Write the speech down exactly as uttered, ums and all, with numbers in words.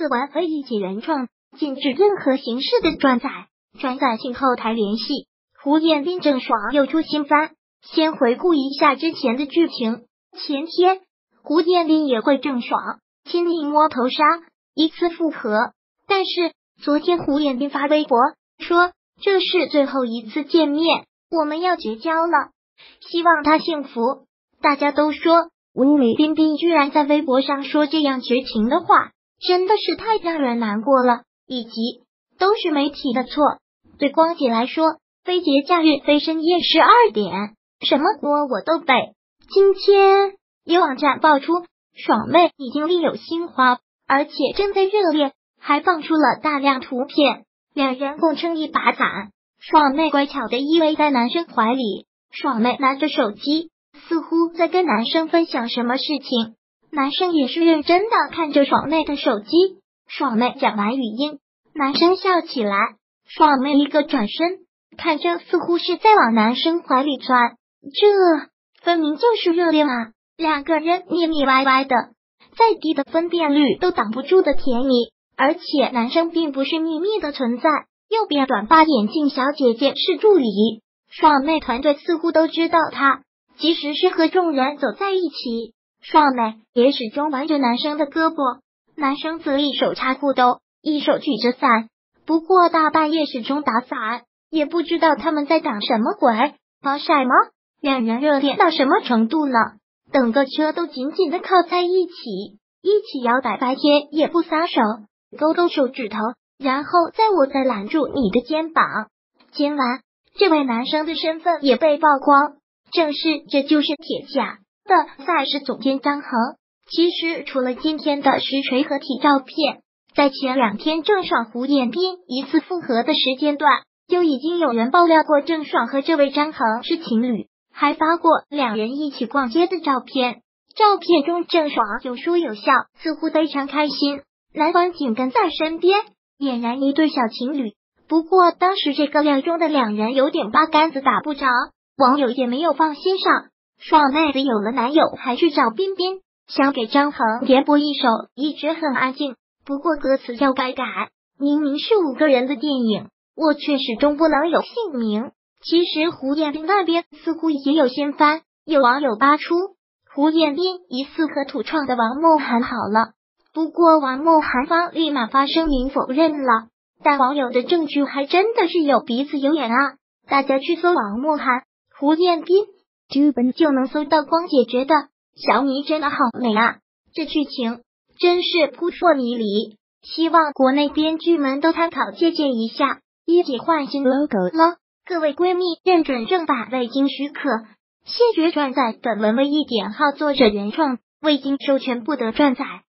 此完非一起原创，禁止任何形式的转载。转载请后台联系。胡彦斌郑爽又出新番，先回顾一下之前的剧情。前天，胡彦斌也会郑爽亲临摸头杀，一次复合。但是昨天胡彦斌发微博说，这是最后一次见面，我们要绝交了，希望他幸福。大家都说吴李彬彬居然在微博上说这样绝情的话，真的是太让人难过了，以及都是媒体的错。对光姐来说，非节假日非深夜十二点，什么锅我都背。今天有网站爆出爽妹已经另有新欢，而且正在热恋，还放出了大量图片，两人共撑一把伞。爽妹乖巧的依偎在男生怀里，爽妹拿着手机，似乎在跟男生分享什么事情，男生也是认真的看着爽妹的手机。爽妹讲完语音，男生笑起来，爽妹一个转身，看着似乎是在往男生怀里钻，这分明就是热恋啊！两个人腻腻歪歪的，再低的分辨率都挡不住的甜蜜。而且男生并不是秘密的存在，右边短发眼镜小姐姐是助理，爽妹团队似乎都知道她，即使是和众人走在一起，爽妹也始终挽着男生的胳膊，男生则一手插裤兜，一手举着伞。不过大半夜始终打伞，也不知道他们在挡什么鬼，防晒吗？两人热恋到什么程度了？等个车都紧紧的靠在一起，一起摇摆，白天也不撒手，勾勾手指头，然后再我再揽住你的肩膀。今晚这位男生的身份也被曝光，正是这就是铁甲的赛事总监张恒。其实除了今天的实锤合体照片，在前两天郑爽胡彦斌一次复合的时间段，就已经有人爆料过郑爽和这位张恒是情侣，还发过两人一起逛街的照片。照片中郑爽有说有笑，似乎非常开心，男方紧跟在身边，俨然一对小情侣。不过当时这个料中的两人有点八竿子打不着，网友也没有放心上。爽妹子有了男友还去找彬彬，想给张恒点播一首一直很安静，不过歌词要改改，明明是五个人的电影，我却始终不能有姓名。其实胡彦斌那边似乎也有新番，有网友扒出胡彦斌疑似和土创的王梦涵好了，不过王梦涵方立马发声明否认了，但网友的证据还真的是有鼻子有眼啊！大家去搜王梦涵、胡彦斌，基本就能搜到光姐觉得小米真的好美啊！这剧情真是扑朔迷离，希望国内编剧们都参考借鉴一下。一姐换新 logo 了，各位闺蜜认准正版未经许可，谢绝转载。本文为一点号作者原创，未经授权不得转载。